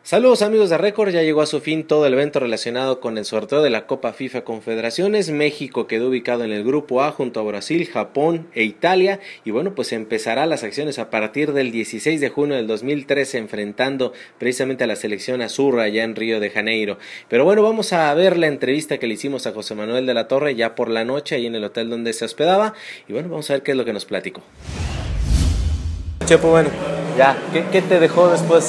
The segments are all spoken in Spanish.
Saludos amigos de Récord, ya llegó a su fin todo el evento relacionado con el sorteo de la Copa FIFA Confederaciones. México quedó ubicado en el grupo A junto a Brasil, Japón e Italia y bueno, pues empezará las acciones a partir del 16 de junio del 2013 enfrentando precisamente a la selección azurra allá en Río de Janeiro. Pero bueno, vamos a ver la entrevista que le hicimos a José Manuel de la Torre ya por la noche ahí en el hotel donde se hospedaba y bueno, vamos a ver qué es lo que nos platicó. Chepo, bueno, ya, ¿qué te dejó después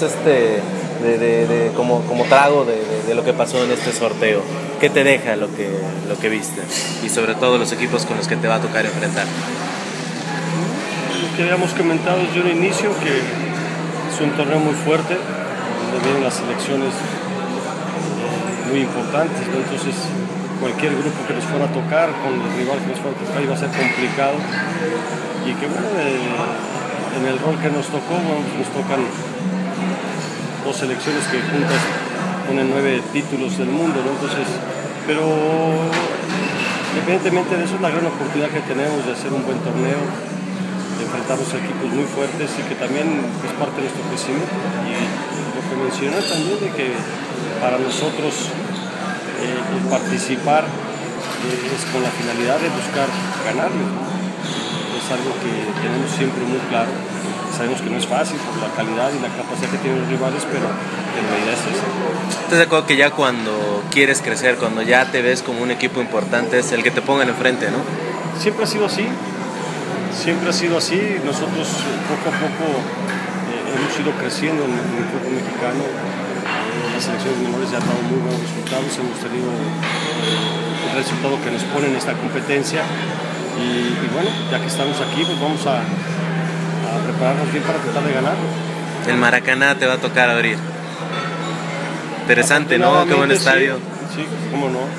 como trago de lo que pasó en este sorteo? ¿Qué te deja lo que viste? Y sobre todo los equipos con los que te va a tocar enfrentar. Lo que habíamos comentado desde un inicio, que es un torneo muy fuerte, donde vienen las selecciones muy importantes, ¿no? Entonces cualquier grupo que nos fuera a tocar, con el rival que nos fuera a tocar, iba a ser complicado. Y que bueno, en el rol que nos tocó, bueno, nos tocan dos selecciones que juntas ponen 9 títulos del mundo, ¿no? Entonces, pero independientemente de eso, es la gran oportunidad que tenemos de hacer un buen torneo, de enfrentarnos a equipos muy fuertes y que también es parte de nuestro crecimiento. Y lo que mencioné también de que para nosotros el participar es con la finalidad de buscar ganarlo, ¿no? Es algo que tenemos siempre muy claro. Sabemos que no es fácil por la calidad y la capacidad que tienen los rivales, pero en realidad es eso. ¿Estás de acuerdo que ya cuando quieres crecer, cuando ya te ves como un equipo importante, es el que te pongan enfrente, ¿no? Siempre ha sido así, siempre ha sido así. Nosotros poco a poco hemos ido creciendo en el fútbol mexicano. Las selecciones menores ya han dado muy buenos resultados, hemos tenido el resultado que nos pone en esta competencia. Y bueno, ya que estamos aquí, pues vamos a prepararnos bien para tratar de ganar. El Maracaná te va a tocar abrir. Interesante, ¿no? Qué buen estadio. Sí, cómo no.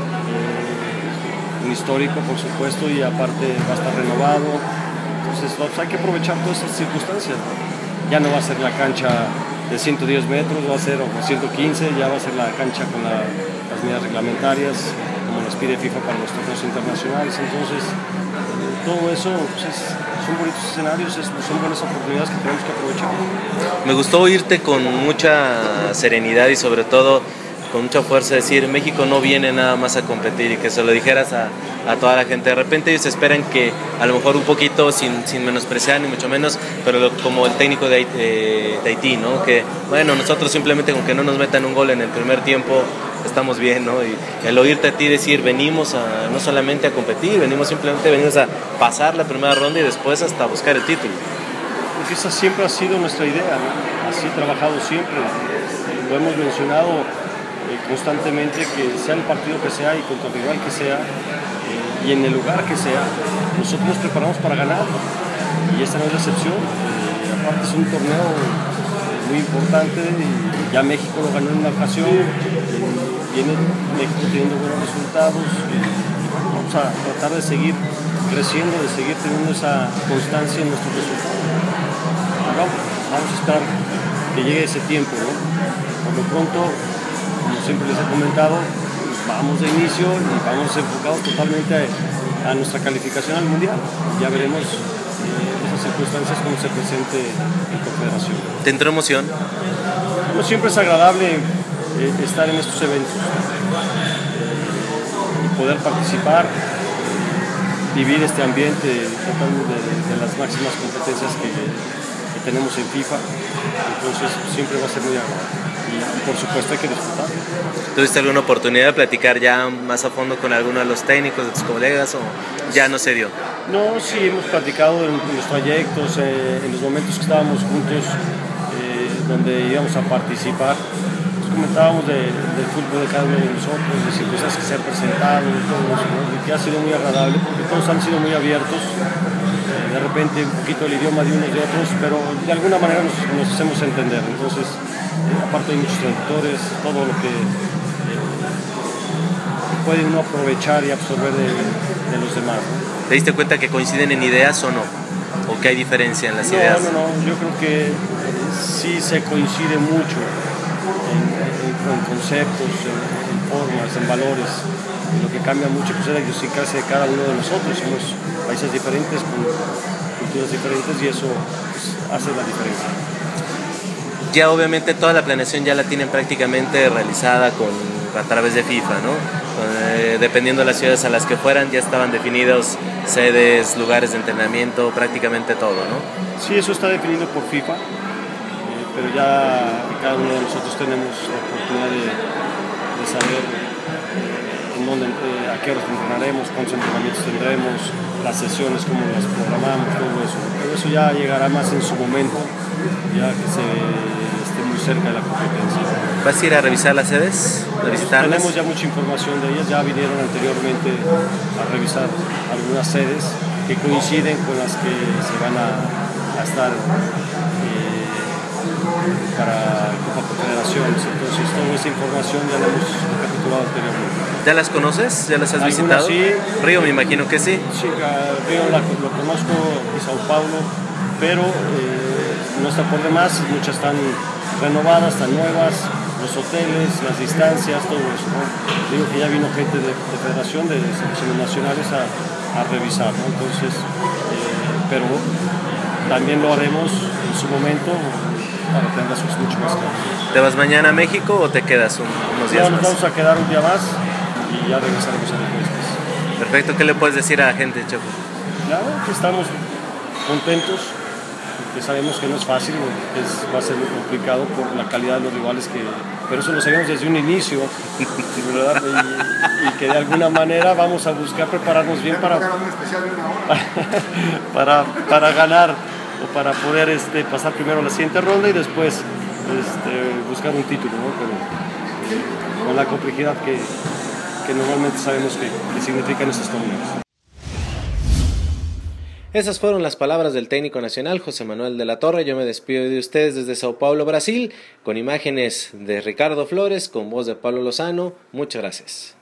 Un histórico, por supuesto, y aparte va a estar renovado. Entonces pues, hay que aprovechar todas estas circunstancias. Ya no va a ser la cancha de 110 metros, va a ser 115, ya va a ser la cancha con las medidas reglamentarias, como nos pide FIFA para los torneos internacionales. Entonces, todo eso pues, son bonitos escenarios, son buenas oportunidades que tenemos que aprovechar. Me gustó oírte con mucha serenidad y sobre todo con mucha fuerza decir México no viene nada más a competir y que se lo dijeras a toda la gente. De repente ellos esperan que a lo mejor un poquito sin menospreciar ni mucho menos, pero como el técnico de Haití, ¿no? Que bueno, nosotros simplemente con que no nos metan un gol en el primer tiempo estamos bien, ¿no? Y el oírte a ti decir venimos no solamente a competir, venimos a pasar la primera ronda y después hasta buscar el título. Porque esa siempre ha sido nuestra idea, ¿no? Así he trabajado siempre, lo hemos mencionado constantemente, que sea el partido que sea y contra el rival que sea y en el lugar que sea, nosotros nos preparamos para ganar y esta no es la excepción. Aparte es un torneo muy importante y ya México lo ganó en una ocasión, viene México teniendo buenos resultados y vamos a tratar de seguir creciendo, de seguir teniendo esa constancia en nuestros resultados. Vamos a esperar que llegue ese tiempo, ¿no? Por lo pronto, como siempre les he comentado, vamos de inicio y vamos enfocados totalmente a nuestra calificación al Mundial. Ya veremos esas circunstancias cómo se presente en Confederación. ¿Te entró emoción? Bueno, siempre es agradable estar en estos eventos y poder participar, vivir este ambiente tratando de las máximas competencias que tenemos en FIFA. Entonces siempre va a ser muy agradable. Y por supuesto hay que disfrutar. ¿Tuviste alguna oportunidad de platicar ya más a fondo con alguno de los técnicos, de tus colegas, o ya no se dio? No, sí, hemos platicado en los trayectos, en los momentos que estábamos juntos, donde íbamos a participar. Nos comentábamos del fútbol de cada uno de nosotros, de circunstancias que se han presentado, y todo eso, ¿no? Y que ha sido muy agradable, porque todos han sido muy abiertos. De repente un poquito el idioma de unos y otros, pero de alguna manera nos hacemos entender. Entonces, aparte hay muchos traductores, todo lo que puede uno aprovechar y absorber de los demás, ¿no? ¿Te diste cuenta que coinciden en ideas o no? ¿O que hay diferencia en las ideas? No, yo creo que sí se coincide mucho en conceptos, en formas, en valores. Lo que cambia mucho pues, es la idiosincrasia de cada uno de nosotros. Somos países diferentes, con culturas diferentes y eso pues, hace la diferencia. ya obviamente toda la planeación ya la tienen prácticamente realizada a través de FIFA, ¿no? Dependiendo de las ciudades a las que fueran, ya estaban definidos sedes, lugares de entrenamiento, prácticamente todo, ¿no? Sí, eso está definido por FIFA, pero ya cada uno de nosotros tenemos la oportunidad de saber en dónde, a qué horas entrenaremos, cuántos entrenamientos tendremos, las sesiones, cómo las programamos, todo eso. Pero eso ya llegará más en su momento, ya que se esté muy cerca de la competencia. ¿Vas a ir a revisar las sedes? ¿A visitarlas? Tenemos ya mucha información de ellas, ya vinieron anteriormente a revisar algunas sedes que coinciden con las que se van a estar para Copa Confederaciones. Entonces toda esa información ya la hemos recapitulado anteriormente. ¿Ya las conoces? ¿Ya las has visitado? Sí. Río, me imagino que sí. Sí, Río lo conozco, y Sao Paulo, pero no está por demás, muchas están renovadas, están nuevas, los hoteles, las distancias, todo eso, ¿no? Digo que ya vino gente de federación, de selecciones nacionales a revisar, ¿no? Entonces, pero también lo haremos en su momento para tener las cosas mucho más claras. ¿Te vas mañana a México o te quedas unos días más? Nos vamos a quedar un día más y ya regresaremos a los meses. Perfecto, ¿qué le puedes decir a la gente, Chepo? Claro, que estamos contentos, porque sabemos que no es fácil, va a ser muy complicado por la calidad de los rivales, pero eso lo sabíamos desde un inicio, ¿verdad? Y que de alguna manera vamos a buscar prepararnos bien para ganar o para poder pasar primero la siguiente ronda y después buscar un título, ¿no? Pero con la complejidad que normalmente sabemos que significan estos torneos. Esas fueron las palabras del técnico nacional José Manuel de la Torre. Yo me despido de ustedes desde Sao Paulo, Brasil, con imágenes de Ricardo Flores, con voz de Pablo Lozano. Muchas gracias.